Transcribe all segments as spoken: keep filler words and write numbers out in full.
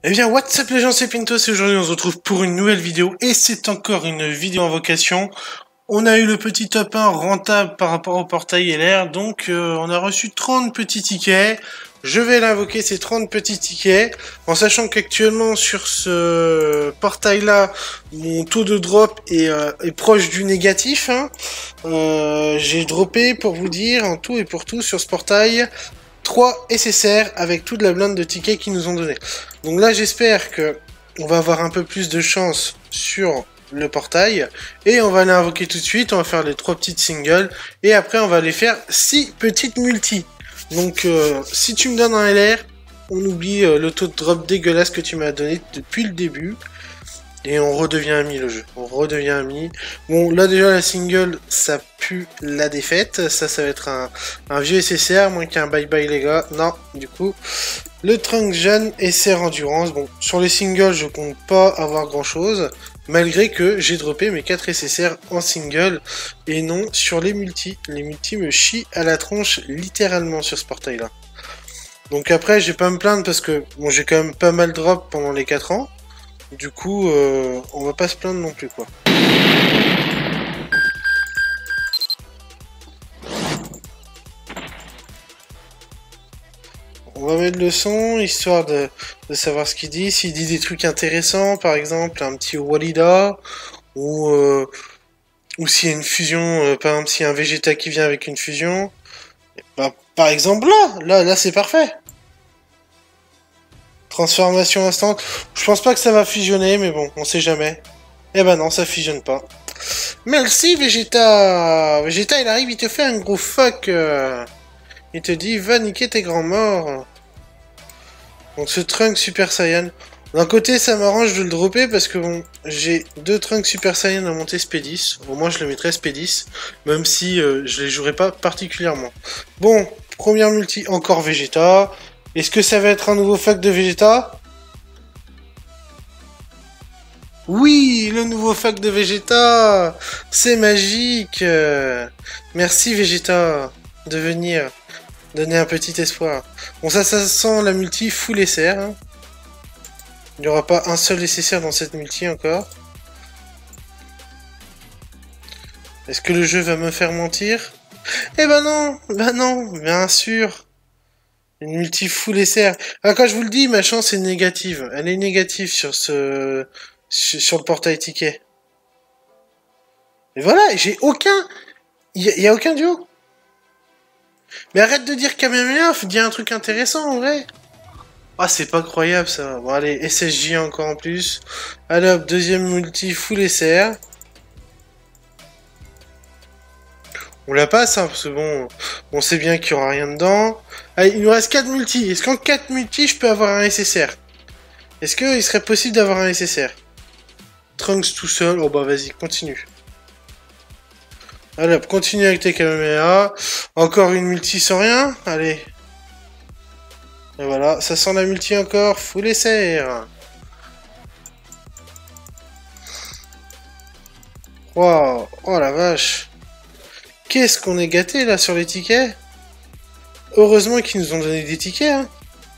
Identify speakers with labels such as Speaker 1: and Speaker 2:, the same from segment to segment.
Speaker 1: Eh bien, what's up les gens, c'est Pintos et aujourd'hui on se retrouve pour une nouvelle vidéo et c'est encore une vidéo invocation. On a eu le petit top un rentable par rapport au portail L R, donc euh, on a reçu trente petits tickets. Je vais l'invoquer ces trente petits tickets, en sachant qu'actuellement sur ce portail-là, mon taux de drop est, euh, est proche du négatif. Hein. Euh, J'ai droppé, pour vous dire, en tout et pour tout, sur ce portail, trois S S R avec toute la blinde de tickets qu'ils nous ont donné. Donc là, j'espère que on va avoir un peu plus de chance sur le portail et on va aller invoquer tout de suite. On va faire les trois petites singles et après on va aller faire six petites multi. Donc euh, si tu me donnes un L R, on oublie euh, le taux de drop dégueulasse que tu m'as donné depuis le début. Et on redevient ami le jeu, on redevient ami. Bon, là déjà la single, ça pue la défaite. Ça, ça va être un, un vieux S S R, moins qu'un bye bye les gars. Non, du coup, le trunk jeune S R endurance. Bon, sur les singles, je compte pas avoir grand chose. Malgré que j'ai droppé mes quatre S S R en single. Et non sur les multis. Les multis me chient à la tronche littéralement sur ce portail là. Donc après, je vais pas me plaindre parce que bon, j'ai quand même pas mal drop pendant les quatre ans. Du coup, euh, on va pas se plaindre non plus, quoi. On va mettre le son, histoire de, de savoir ce qu'il dit. S'il dit des trucs intéressants, par exemple, un petit Walida, ou, euh, ou s'il y a une fusion, euh, par exemple, s'il y a un Vegeta qui vient avec une fusion. Bah, par exemple, là, là, là, c'est parfait. Transformation instant. Je pense pas que ça va fusionner, mais bon, on sait jamais. Eh ben non, ça fusionne pas. Merci Vegeta. Vegeta, il arrive, il te fait un gros fuck. Euh... Il te dit, va niquer tes grands morts. Donc ce Trunk Super Saiyan. D'un côté, ça m'arrange de le dropper parce que bon, j'ai deux Trunks Super Saiyan à monter S P dix. Au moins, je le mettrai S P dix, même si euh, je les jouerai pas particulièrement. Bon, première multi, encore Vegeta. Est-ce que ça va être un nouveau fuck de Vegeta? Oui, le nouveau fuck de Vegeta. C'est magique. Merci Vegeta de venir donner un petit espoir. Bon, ça, ça sent la multi full S R. Hein. Il n'y aura pas un seul S S R dans cette multi encore. Est-ce que le jeu va me faire mentir? Eh ben non, ben non, bien sûr. Une multi full S R. Ah, quand je vous le dis, ma chance est négative. Elle est négative sur ce... sur le portail ticket. Et voilà, j'ai aucun... Il y, a aucun duo. Mais arrête de dire Kamehameha, dis un truc intéressant en vrai. Ah, c'est pas croyable ça. Bon, allez, S S J encore en plus. Allez hop, deuxième multi full S R. On la passe, hein, parce que bon, on sait bien qu'il n'y aura rien dedans. Allez, il nous reste quatre multi. Est-ce qu'en quatre multi, je peux avoir un S S R? Est-ce qu'il serait possible d'avoir un S S R? Trunks tout seul. Oh bah vas-y, continue. Allez, hop, continue avec tes Kamehameha. Encore une multi sans rien. Allez. Et voilà, ça sent la multi encore. Full S R. Waouh. Oh la vache. Qu'est-ce qu'on est gâté là sur les tickets? Heureusement qu'ils nous ont donné des tickets. Hein.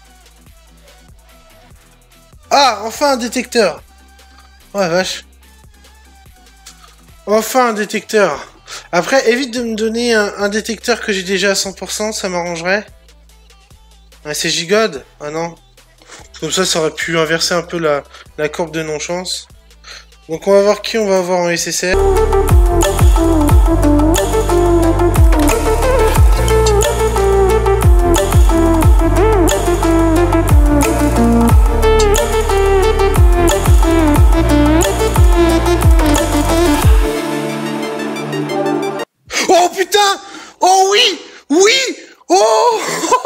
Speaker 1: Ah, enfin un détecteur. Oh la vache. Enfin un détecteur. Après, évite de me donner un, un détecteur que j'ai déjà à cent pour cent, ça m'arrangerait. Ah, c'est Gigode? Ah non. Comme ça, ça aurait pu inverser un peu la, la courbe de non-chance. Donc on va voir qui on va avoir en S S R. Oh putain! Oh oui! Oui! Oh!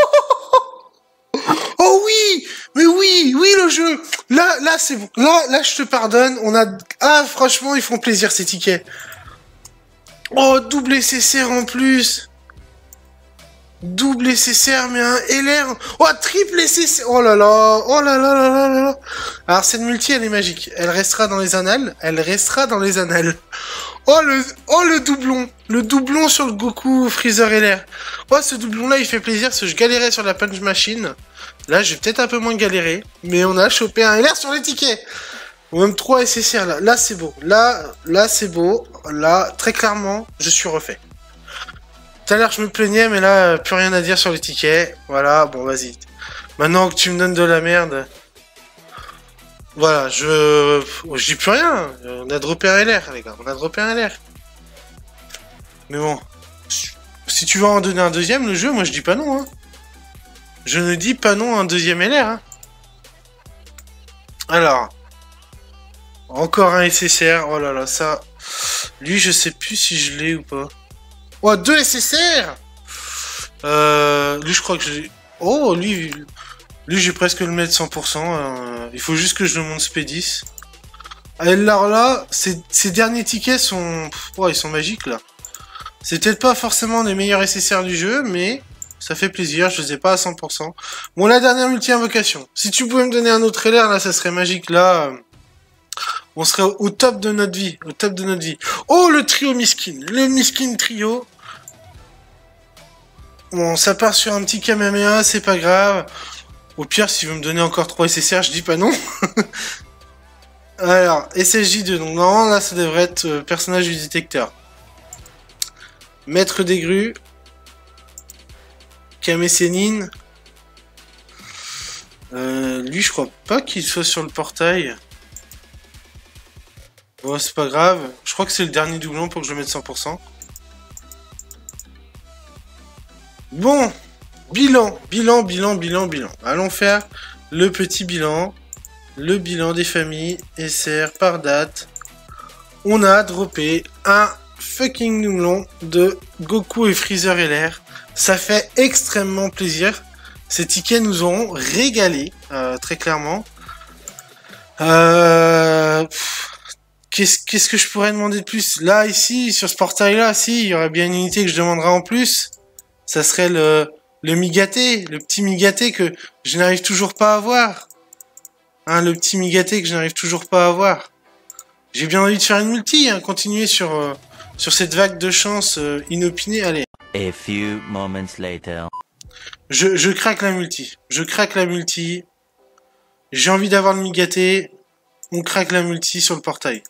Speaker 1: Oh oui! Mais oui! Oui le jeu! Là, là c'est bon. Là, là je te pardonne. On a... Ah franchement, ils font plaisir ces tickets. Oh, double S S R en plus! Double S S R, mais un L R. Oh, triple S S R. Oh là là. Oh là là là là là là. Alors, cette multi, elle est magique. Elle restera dans les annales. Elle restera dans les annales. Oh, le, oh, le doublon. Le doublon sur le Goku Freezer L R. Oh, ce doublon-là, il fait plaisir parce que je galérais sur la Punch Machine. Là, je vais peut-être un peu moins galérer. Mais on a chopé un L R sur les tickets. Ou même trois S S R là. Là, c'est beau. Là, là c'est beau. Là, très clairement, je suis refait. Tout à l'heure, je me plaignais, mais là, plus rien à dire sur les tickets. Voilà, bon, vas-y. Maintenant que tu me donnes de la merde... Voilà, je... Je dis plus rien. On a droppé un L R, les gars. On a droppé un L R. Mais bon... Si tu veux en donner un deuxième, le jeu, moi, je dis pas non, hein. Je ne dis pas non à un deuxième L R, hein. Alors... Encore un S S R. Oh là là, ça... Lui, je sais plus si je l'ai ou pas. Oh, deux S S R. Euh... Lui, je crois que j'ai... Oh, lui... Lui, j'ai presque le mettre cent pour cent. Euh... Il faut juste que je le monte S P dix. Alors là, ces, ces derniers tickets sont... Oh, ils sont magiques, là. C'est peut-être pas forcément les meilleurs S S R du jeu, mais... Ça fait plaisir, je les ai pas à cent pour cent. Bon, la dernière multi-invocation. Si tu pouvais me donner un autre L R, là, ça serait magique, là... Euh... On serait au top de notre vie, au top de notre vie. Oh, le trio Miskin, le Miskin trio. Bon, ça part sur un petit Kamehameha, c'est pas grave. Au pire, s'il veut me donner encore trois S S R, je dis pas non. Alors, S S J deux, donc normalement, là, ça devrait être euh, personnage du détecteur. Maître des grues. Kamesénine. Euh, lui, je crois pas qu'il soit sur le portail. Bon, c'est pas grave. Je crois que c'est le dernier doublon pour que je le mette cent pour cent. Bon. Bilan. Bilan, bilan, bilan, bilan. Allons faire le petit bilan. Le bilan des familles. S R par date. On a droppé un fucking doublon de Goku et Freezer L R. Ça fait extrêmement plaisir. Ces tickets nous auront régalé. Euh, très clairement. Euh... Qu'est-ce qu'est-ce que je pourrais demander de plus? Là, ici, sur ce portail-là, si, il y aurait bien une unité que je demanderais en plus. Ça serait le, le Migaté, le petit Migaté que je n'arrive toujours pas à avoir. Hein, le petit Migaté que je n'arrive toujours pas à avoir. J'ai bien envie de faire une multi, hein, continuer sur, euh, sur cette vague de chance euh, inopinée. Allez.
Speaker 2: A few moments later.
Speaker 1: Je, je craque la multi. Je craque la multi. J'ai envie d'avoir le Migaté. On craque la multi sur le portail.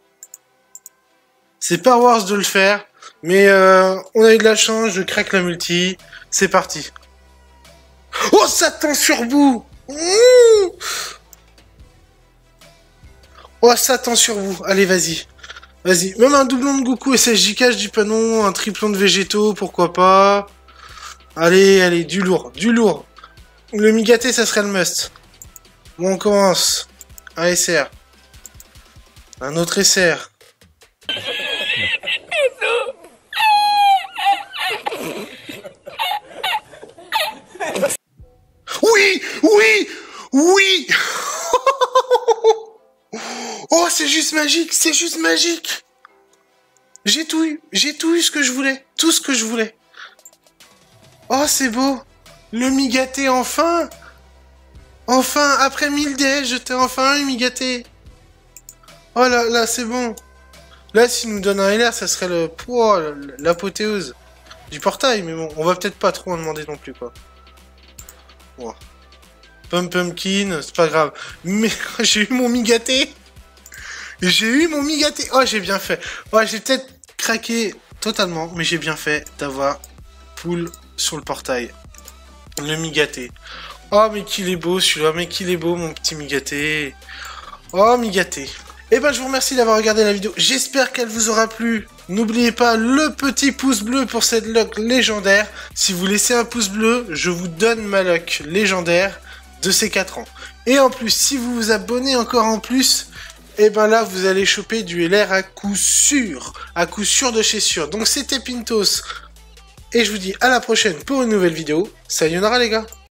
Speaker 1: C'est pas Wars de le faire, mais euh, on a eu de la chance, je craque la multi, c'est parti. Oh, Satan sur vous. Mmh. Oh, Satan sur vous, allez, vas-y. Vas-y, même un doublon de Goku S S J K, je dis pas non, un triplon de végétaux, pourquoi pas. Allez, allez, du lourd, du lourd. Le Migaté, ça serait le must. Bon, on commence. Un S R. Un autre S R. Oui, oui, oui. Oh, c'est juste magique, c'est juste magique. J'ai tout eu, j'ai tout eu ce que je voulais, tout ce que je voulais. Oh, c'est beau. Le Migaté, enfin. Enfin, après mille D, je t'ai enfin eu, Migaté. Oh là là, c'est bon. Là, s'il nous donne un L R, ça serait le oh, l'apothéose du portail. Mais bon, on va peut-être pas trop en demander non plus, quoi. Oh. Pum Pumpkin, c'est pas grave. Mais j'ai eu mon Migaté. J'ai eu mon Migaté. Oh, j'ai bien fait. Ouais, j'ai peut-être craqué totalement, mais j'ai bien fait d'avoir poule sur le portail. Le Migaté. Oh, mais qu'il est beau celui-là. Mais qu'il est beau, mon petit Migaté. Oh, Migaté. Eh ben, je vous remercie d'avoir regardé la vidéo. J'espère qu'elle vous aura plu. N'oubliez pas le petit pouce bleu pour cette lock légendaire. Si vous laissez un pouce bleu, je vous donne ma lock légendaire de ces quatre ans. Et en plus, si vous vous abonnez encore en plus, eh ben là, vous allez choper du L R à coup sûr. À coup sûr de chez sûr. Donc, c'était Pintos. Et je vous dis à la prochaine pour une nouvelle vidéo. Sayonara, les gars.